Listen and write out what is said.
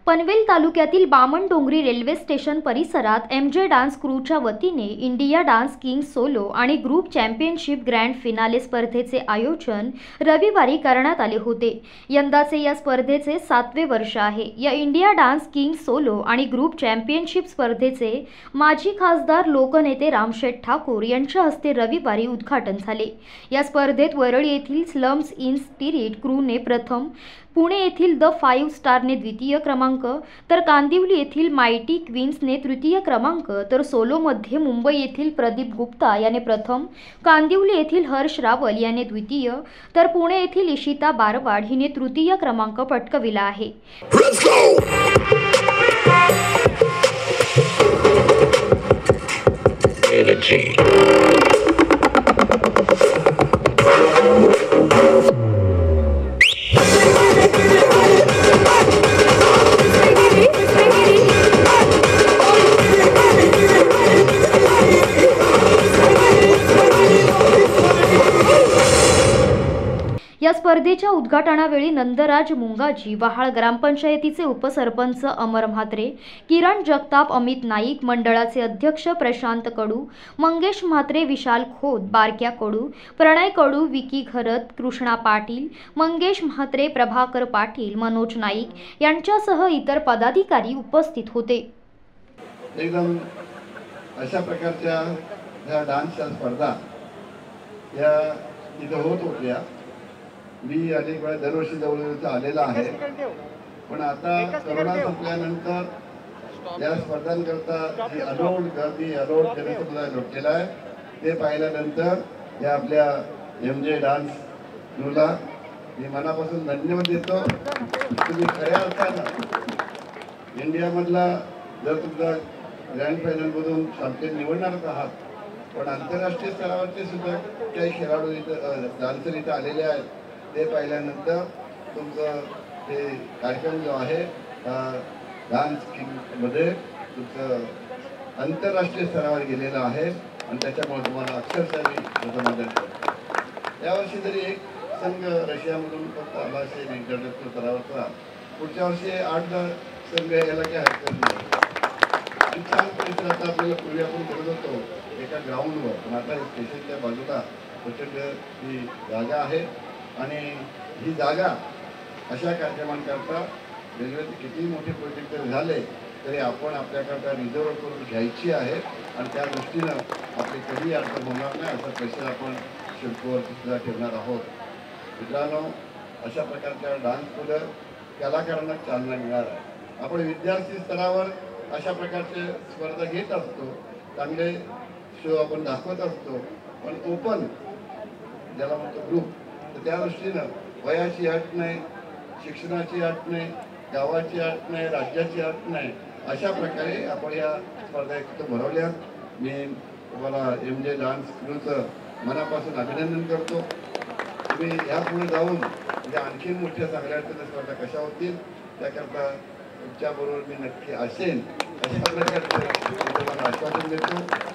पनवेल तालुक्यातील Bamandongri railway station परिसरात MJ dance क्रूच्या वतीने इंडिया डान्स किंग सोलो आणि ग्रुप चॅम्पियनशिप ग्रँड फिनाले स्पर्धेचे आयोजन रविवारी करण्यात आले होते। यंदाचे या स्पर्धेचे 7वे वर्ष आहे। या इंडिया डान्स किंग सोलो आणि ग्रुप चॅम्पियनशिप स्पर्धेचे माजी खासदार लोकनेते रामशेठ ठाकूर यांच्या हस्ते रविवारी उद्घाटन झाले। या स्पर्धेत वरळी येथील स्लम्स इन स्पिरिट क्रूने प्रथम, पुणे येथील द 5 स्टारने द्वितीय क्रमांक, तर कांदिवली येथील माइटी क्वीन्सने तृतीय क्रमांक, तर सोलोमध्ये मुंबई येथील प्रदीप गुप्ता याने प्रथम, कांदिवली येथील हर्ष रावल याने द्वितीय, तर पुणे येथील इशिता बारवाड हिने तृतीय क्रमांक पटकाविला आहे। या स्पर्धेच्या उद्घाटनावेळी नंदराज मुंगाजी, वहाळ ग्रामपंचायतीचे उपसरपंच अमर म्हात्रे, किरण जगताप, अमित नाईक, मंडळाचे अध्यक्ष प्रशांत कडू, मंगेश म्हात्रे, विशाल खोत, बारक्या कडू, प्रणय कडू, विकी घरत, कृष्णा पाटील, मंगेश म्हात्रे, प्रभाकर पाटील, मनोज नाईक यांच्यासह इतर पदाधिकारी उपस्थित होते। एकदम अशा प्रकारच्या ह्या डान्सच्या स्पर्धा या इथं होत होत्या। मी अनेक वेळा दरवर्षी जवळजवळ आलेला आहे, पण आता कोरोना संपल्यानंतर या स्पर्धांकरता जी अलाउड गर्दी अलाउड करण्याचा केला आहे ते पाहिल्यानंतर या आपल्या एमजे डान्स क्रूला मी मनापासून धन्यवाद देतो। तुम्ही खऱ्या अर्थानं इंडियामधला जर तुमचा ग्रँड फायनलमधून चॅम्पियन निवडणारच आहात, पण आंतरराष्ट्रीय स्तरावरचे सुद्धा काही खेळाडू इथं डान्सर इथं आलेले आहेत। ते पाहिल्यानंतर तुमचं हे कार्यक्रम जो आहे डान्स किंगमध्ये तुमचं आंतरराष्ट्रीय स्तरावर गेलेलं आहे आणि त्याच्यामुळे तुम्हाला अक्षरशः मी मदत करतो। यावर्षी जरी एक संघ रशियामधून फक्त आला असेल इंटरनॅशनल स्तरावरचा, पुढच्या वर्षी 8-10 संघ यायला काही हरकत नाही। छान परिसरात आपल्याला पूर्वी आपण करत होतो एका ग्राउंडवर, पण आता स्टेशनच्या बाजूला प्रचंड ही जागा आहे आणि ही जागा अशा कार्यक्रमांकरता रेल्वेचे किती मोठे प्रोजेक्ट जरी झाले तरी आपण आपल्याकरता रिझर्व करून घ्यायची आहे आणि त्या दृष्टीनं आपली कधी अडचण होणार नाही असा प्रेशर आपण शुल्कवरती सुद्धा ठेवणार आहोत। मित्रांनो, अशा प्रकारच्या डान्समुळे कलाकारांना चालना मिळणार आहे। आपण विद्यार्थी स्तरावर अशा प्रकारचे स्पर्धा घेत असतो, चांगले शो आपण दाखवत असतो, पण ओपन ज्याला म्हणतो ग्रुप, तर त्या दृष्टीनं वयाची अट नाही, शिक्षणाची अट नाही, गावाची अट नाही, राज्याची अट नाही, अशा प्रकारे आपण या स्पर्धा एकत्र भरवल्या। मी तुम्हाला एमजे डान्स क्रूचं मनापासून अभिनंदन करतो। तुम्ही ह्यापुढे जाऊन म्हणजे आणखी मोठ्या चांगल्या स्पर्धा कशा होतील त्याकरता तुमच्याबरोबर मी नक्की असेन अशा प्रकारचे तुम्हाला आश्वासन देतो।